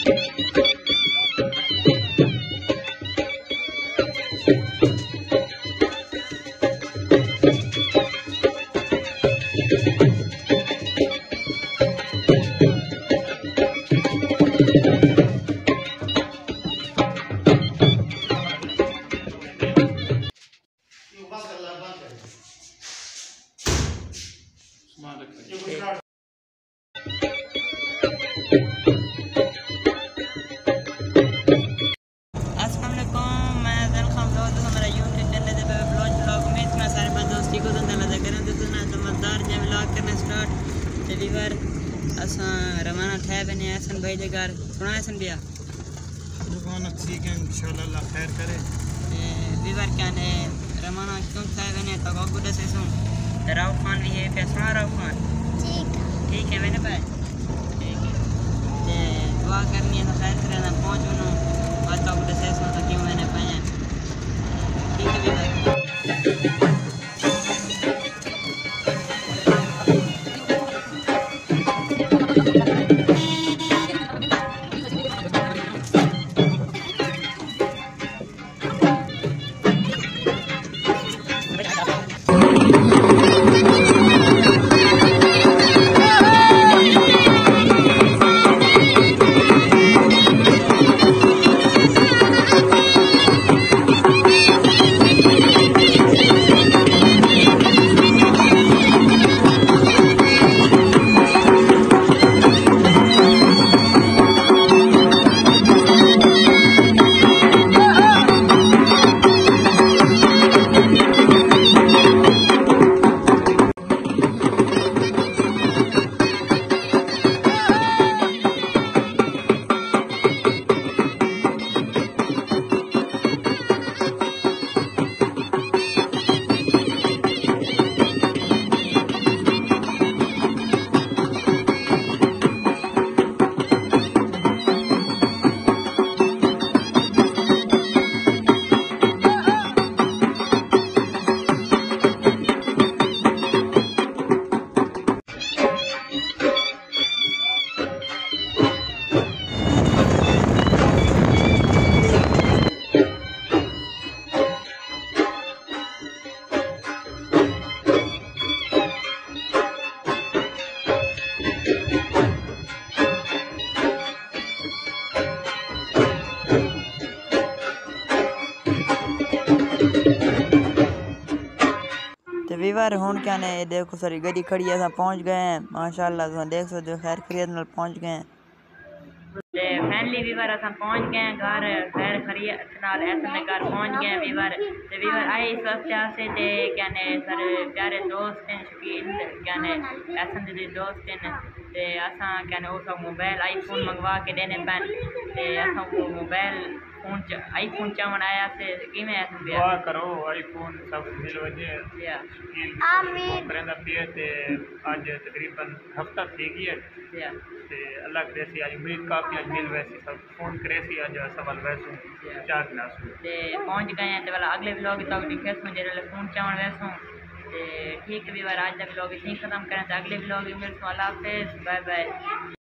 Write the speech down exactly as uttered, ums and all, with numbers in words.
रवाना थे बने ऐसन भाई दे घर सुना ऐसन बिया दुकान अच्छी है इंशाल्लाह अल्लाह खैर करे वीवर क्या ने रवाना क्यों थे बने तो को गुड से सुन राव खान भी है फैसला राव खान ठीक ठीक है मैंने भाई ठीक है ते दुआ करनी है तो खैर करे ना पहुंच उनो बात तो गुड से सुन तो क्यों मैंने पाया ठीक है वीवर वीवर हूँ क्या ने देखो सारी गड्डी खड़ी है पहुँच गए हैं माशाल्लाह तुम देख सकते हो खैर खरीद नाल पहुँच गए हैं ते फैमिली वीवर अस पहुँच गए हैं घर खैर खरीद नाल ऐसे में घर पहुँच गए हैं वीवर ते वीवर आए इस वास्ते आसे ते क्या ने सर प्यारे दोस्त हैं शकील क्या ने ऐसे दे दोस्त हैं ते असा क्या ने उस मोबाइल आईफोन मंगवा के देने पैन ते असा वो मोबाइल फोन च आईफोन चावन आया से किवें ऐसे दुआ करो आईफोन सब मिल वजे या आमीन बरेंदा पिए ते आज तकरीबन हफ्ता थी गया या ते अल्लाह करे सी आज उम्मीद काफी आज मिल वैसी सब फोन करे सी आज सवाल वैसू चार नासू ते पहुंच गए हैं ते वाला अगले व्लॉग तक दिखे सो जेरे फोन चावन वैसू ते ठीक है वीवर आज तक व्लॉग इतनी खत्म करें तो अगले व्लॉग में मिलसू अल्लाह हाफिज़ बाय बाय।